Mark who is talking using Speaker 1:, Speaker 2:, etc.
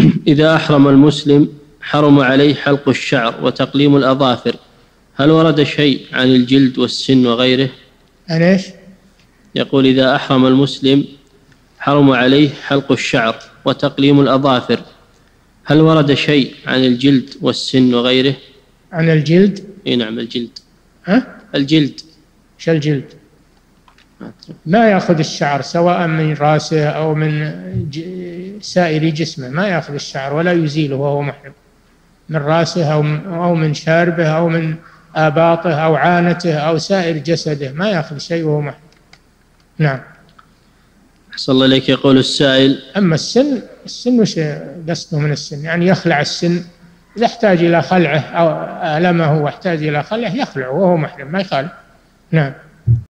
Speaker 1: إذا أحرم المسلم حرم عليه حلق الشعر وتقليم الأظافر، هل ورد شيء عن الجلد والسن وغيره؟
Speaker 2: أليش؟
Speaker 1: يقول إذا أحرم المسلم حرم عليه حلق الشعر وتقليم الأظافر، هل ورد شيء عن الجلد والسن وغيره؟
Speaker 2: عن الجلد؟
Speaker 1: إيه نعم الجلد.
Speaker 2: الجلد. إيش الجلد؟ ما يأخذ الشعر سواء من رأسه أو من سائر جسمه، ما يأخذ الشعر ولا يزيله وهو محرم من رأسه أو من شاربه أو من آباطه أو عانته أو سائر جسده، ما يأخذ شيء وهو محرم. نعم.
Speaker 1: أحسن الله إليك. يقول السائل:
Speaker 2: أما السن وش قصده من السن؟ يعني يخلع السن إذا احتاج إلى خلعه أو ألمه واحتاج إلى خلعه يخلعه وهو محرم، ما يخالف. نعم.